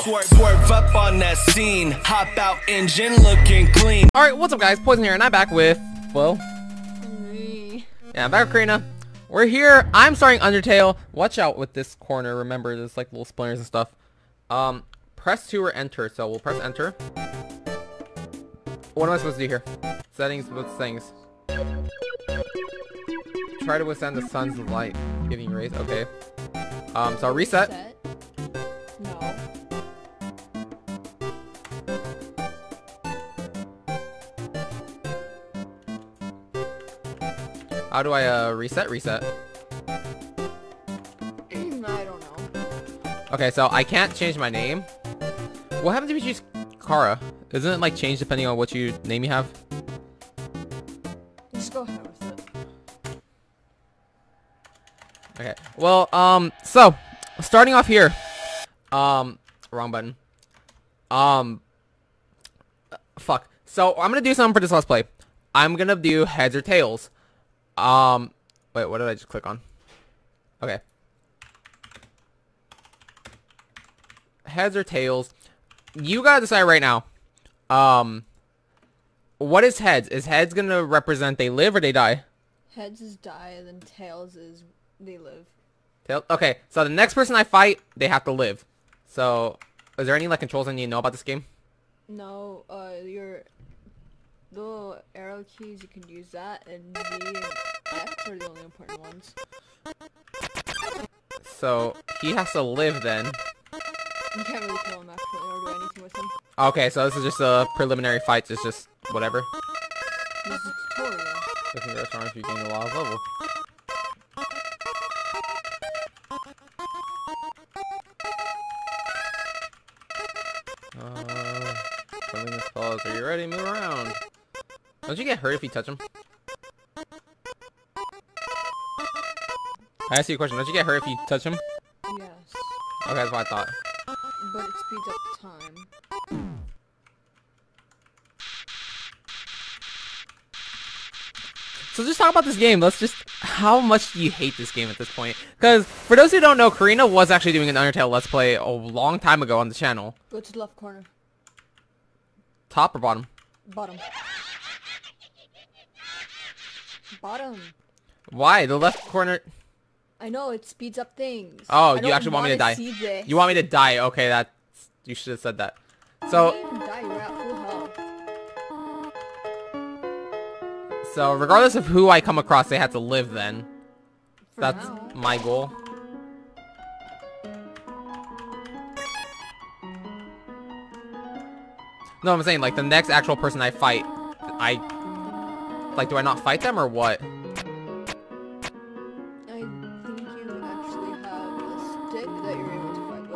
Swerve up on that scene. Hop out engine looking clean. Alright, what's up guys? Poison here, and I'm back with, well... yeah, I'm back with Karina. We're here. I'm starting Undertale. Watch out with this corner. Remember, there's like little splinters and stuff. Press 2 or enter. So we'll press enter. What am I supposed to do here? Settings, what's settings? Try to withstand the sun's light giving rays. Okay. So reset. No. How do I reset? Reset. I don't know. Okay, so I can't change my name. What happens if you choose Kara? Isn't it like change depending on what name you have? Just go ahead with it. Okay. Well, so starting off here. Wrong button. Fuck. So I'm gonna do something for this let's play. I'm gonna do heads or tails. Wait, what did I just click on? Okay. Heads or tails. You gotta decide right now. What is heads? Is heads gonna represent they live or they die? Heads is die, and then tails is they live. Tails? Okay, so the next person I fight, they have to live. So, is there any like controls I need to know about this game? No, your little arrow keys, you can use that, and V and X are the only important ones. So, he has to live then. You can't really kill him actually, or do anything with him. Okay, so this is just a preliminary fight, it's just whatever. This is a tutorial. Looking at restaurant if you gain a lot of level. Friendliness pause. Are you ready? Move around. Don't you get hurt if you touch him? I asked you a question. Don't you get hurt if you touch him? Yes. Okay, that's what I thought. But it speeds up time. So just talk about this game. Let's just... How much do you hate this game at this point? Because, for those who don't know, Karina was actually doing an Undertale Let's Play a long time ago on the channel. Go to the left corner. Top or bottom? Bottom. Bottom. Why? The left corner... I know, it speeds up things. Oh, I you actually want me to die. see this. You want me to die? Okay, that's... You should have said that. So... You didn't even die, you were at full health. So, regardless of who I come across, they have to live then. For That's now. my goal. No, I'm saying, like, the next actual person I fight, like, do I not fight them, or what? I think you actually have a stick that you're able to fight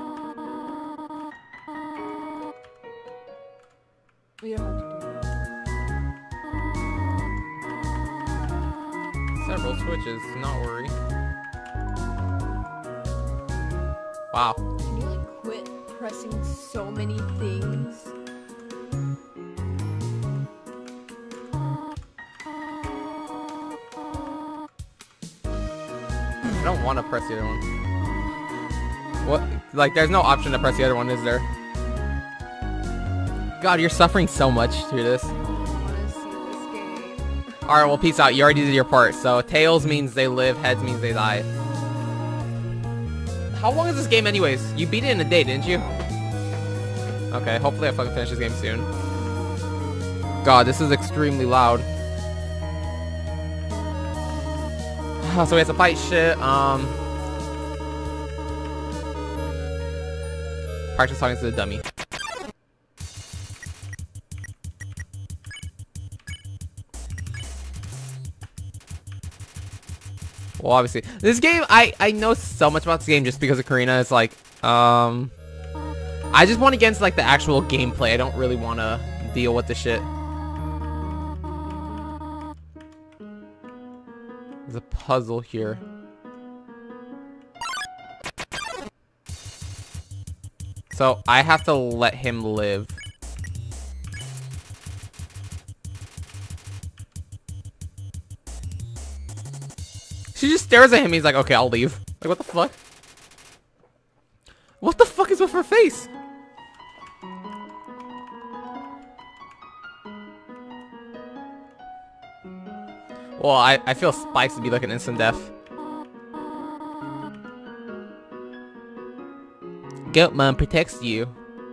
with. You don't have to do that. Several switches, do not worry. Wow. Can you like quit pressing so many things? I don't want to press the other one. What? Like, there's no option to press the other one, is there? God, you're suffering so much through this. I want to see this game. Alright, well, peace out. You already did your part. So, tails means they live, heads means they die. How long is this game anyways? You beat it in a day, didn't you? Okay, hopefully I fucking finish this game soon. God, this is extremely loud. So we have to fight shit, practice talking to the dummy. Well, obviously, this game, I know so much about this game just because of Karina. It's like, I just want to get into, like, the actual gameplay. I don't really want to deal with the shit. There's a puzzle here. So, I have to let him live. She just stares at him. He's like, okay, I'll leave. Like, what the fuck? What the fuck is with her face? Well, I feel Spikes to be like an instant death. Goatmon protects you.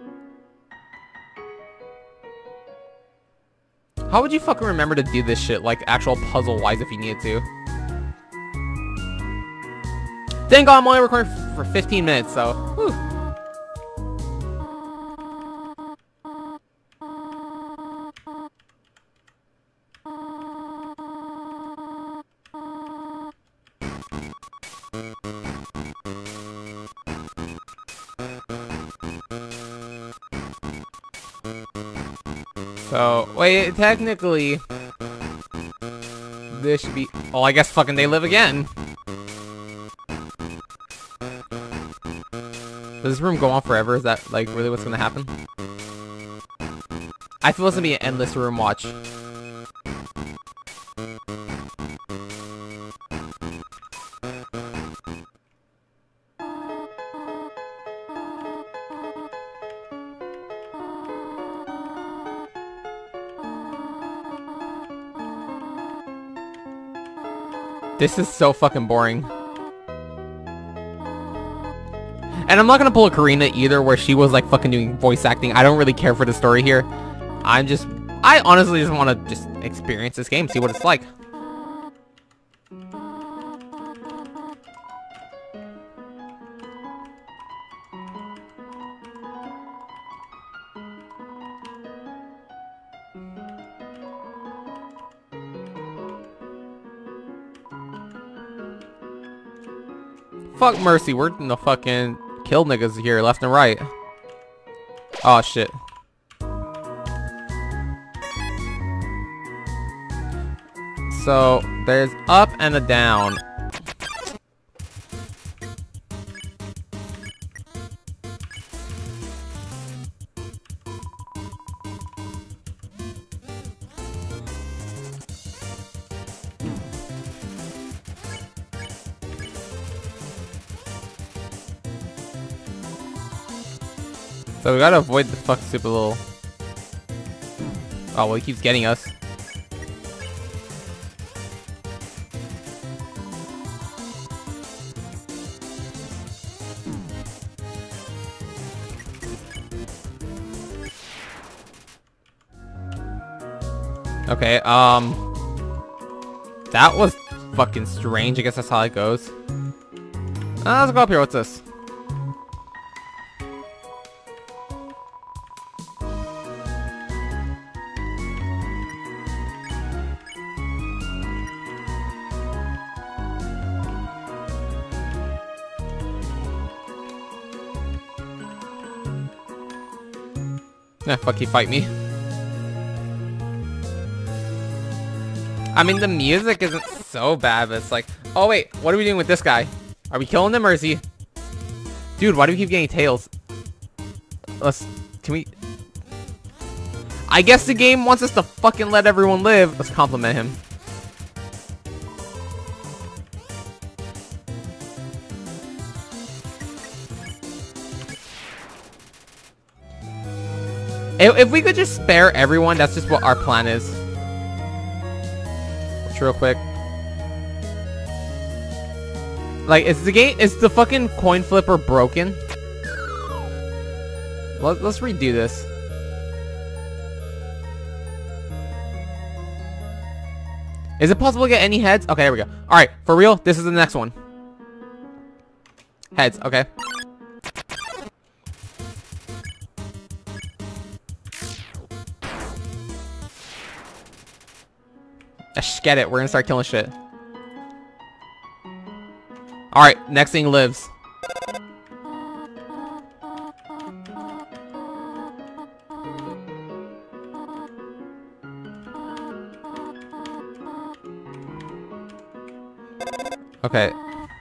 How would you fucking remember to do this shit, like, actual puzzle-wise if you needed to? Thank God I'm only recording for 15 minutes, so... Whew. So, wait, technically... This should be... Oh, I guess fucking they live again. Does this room go on forever? Is that, like, really what's gonna happen? I feel it's gonna be an endless room watch. This is so fucking boring. And I'm not gonna pull a Karina either, where she was like fucking doing voice acting. I don't really care for the story here. I honestly just want to just experience this game, see what it's like. Fuck Mercy, we're gonna fucking kill niggas here left and right. Oh shit. So there's up and a down. So we gotta avoid the fucking stupid little... Oh, well, he keeps getting us. Okay, that was fucking strange. I guess that's how it goes. Let's go up here. What's this? Nah, fuck, he fight me. I mean, the music isn't so bad, but it's like... Oh, wait, what are we doing with this guy? Are we killing him, or is he... Dude, why do we keep getting tails? Can we... I guess the game wants us to fucking let everyone live. Let's compliment him. If we could just spare everyone, that's just what our plan is. Real quick. Like, is the fucking coin flipper broken? Let's redo this. Is it possible to get any heads? Okay, here we go. Alright, for real, this is the next one. Heads, okay. Get it, we're gonna start killing shit. Alright, next thing lives. Okay.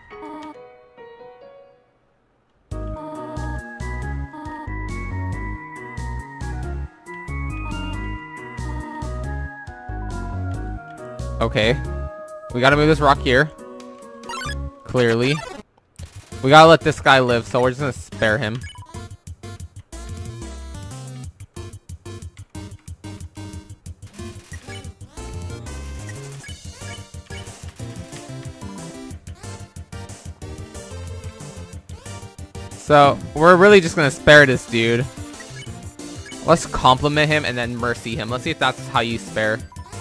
Okay. We gotta move this rock here. Clearly. We gotta let this guy live, so we're just gonna spare him. So we're really just gonna spare this dude. Let's compliment him and then mercy him. Let's see if that's how you spare.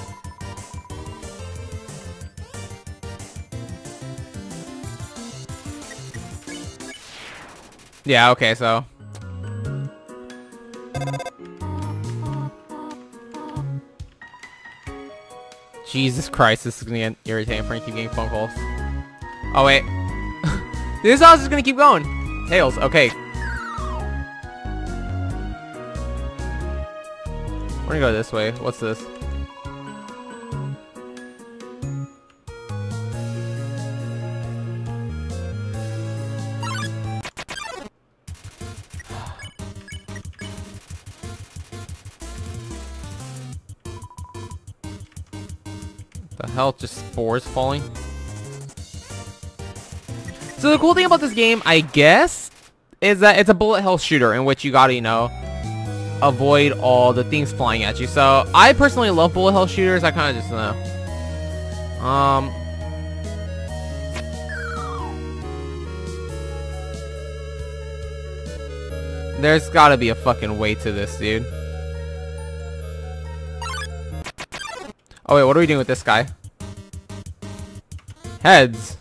Yeah, okay, so. Jesus Christ, this is gonna get irritating for me to keep getting phone calls. Oh, wait. This house is gonna keep going. Tails, okay. We're gonna go this way. What's this? The hell, just spores falling. So the cool thing about this game, I guess, is that it's a bullet hell shooter in which you gotta, you know, avoid all the things flying at you. So I personally love bullet hell shooters. I kind of just know. There's gotta be a fucking way to this, dude. Oh wait, what are we doing with this guy? Heads.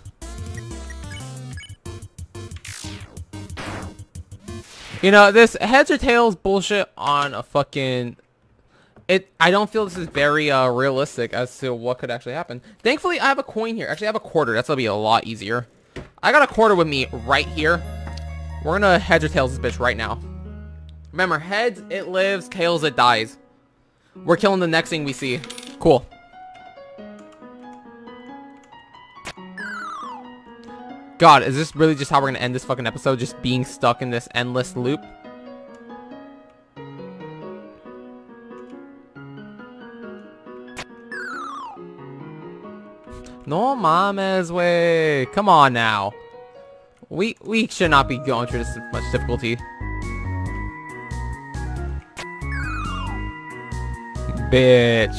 You know, this heads or tails bullshit on a fucking... I don't feel this is very realistic as to what could actually happen. Thankfully, I have a coin here. Actually, I have a quarter. That's gonna be a lot easier. I got a quarter with me right here. We're gonna heads or tails this bitch right now. Remember, heads, it lives. Tails, it dies. We're killing the next thing we see. Cool. God, is this really just how we're gonna end this fucking episode? Just being stuck in this endless loop? No mames, way. Come on now. We should not be going through this much difficulty. Bitch.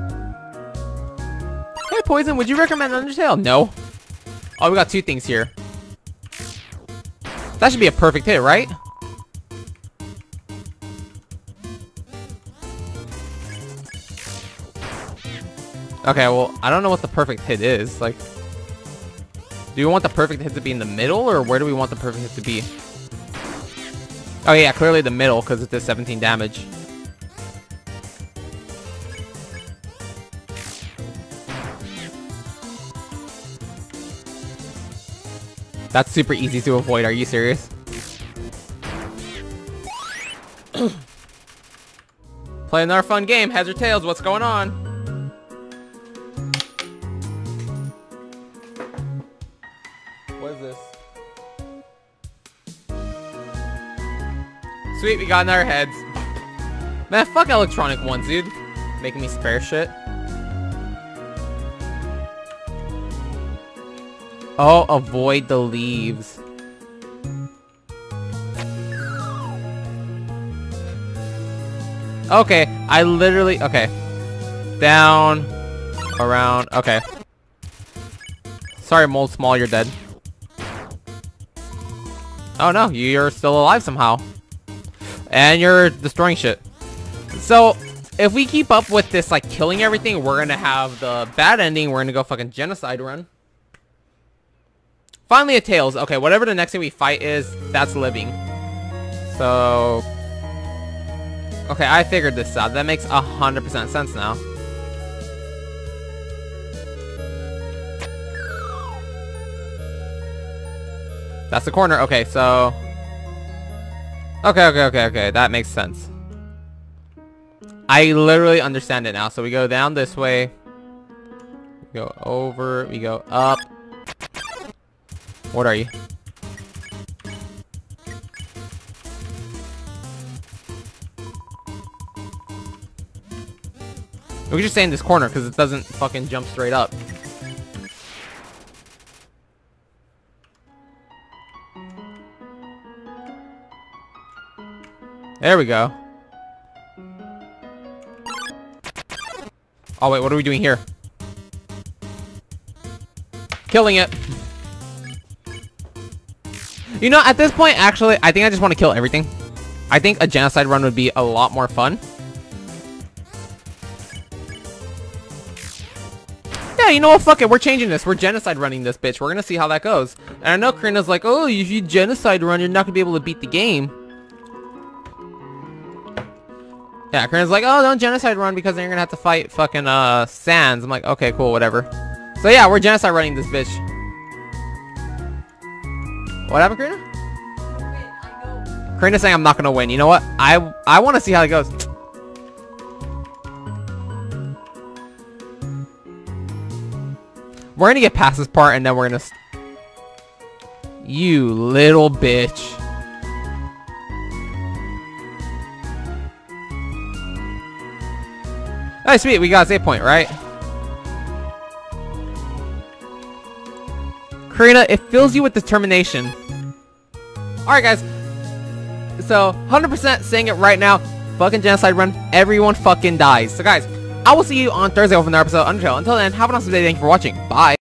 Hey, Poison, would you recommend Undertale? No. Oh, we got two things here. That should be a perfect hit, right? Okay, well, I don't know what the perfect hit is. Like, do we want the perfect hit to be in the middle, or where do we want the perfect hit to be? Oh yeah, clearly the middle, because it does 17 damage. That's super easy to avoid, are you serious? Play another fun game, heads or tails, what's going on? What is this? Sweet, we got another heads. Man, fuck electronic ones, dude. Making me spare shit. Oh, avoid the leaves. Okay, I literally... Okay. Down. Around. Okay. Sorry, Mold Small, you're dead. Oh no, you're still alive somehow. And you're destroying shit. So, if we keep up with this, like, killing everything, we're gonna have the bad ending. We're gonna go fucking genocide run. Finally a tails. Okay, whatever the next thing we fight is, that's living. So... Okay, I figured this out. That makes 100% sense now. That's the corner. Okay, so... Okay. That makes sense. I literally understand it now. So we go down this way. We go over. We go up. What are you? We can just stay in this corner because it doesn't fucking jump straight up. There we go. Oh wait, what are we doing here? Killing it. You know, at this point, actually, I think I just want to kill everything. I think a genocide run would be a lot more fun. Yeah, you know what? Fuck it. We're changing this. We're genocide running this bitch. We're gonna see how that goes. And I know Karina's like, oh, if you genocide run, you're not gonna be able to beat the game. Yeah, Karina's like, oh, don't genocide run because then you're gonna have to fight fucking Sans. I'm like, okay, cool, whatever. So yeah, we're genocide running this bitch. What happened, Karina? Karina's saying I'm not gonna win. You know what? I want to see how it goes. We're gonna get past this part and then we're gonna... You little bitch. Oh, sweet. We got a save point, right? Karina, it fills you with determination. Alright, guys. So, 100% saying it right now. Fucking genocide run. Everyone fucking dies. So, guys, I will see you on Thursday with another episode of Undertale. Until then, have an awesome day. Thank you for watching. Bye.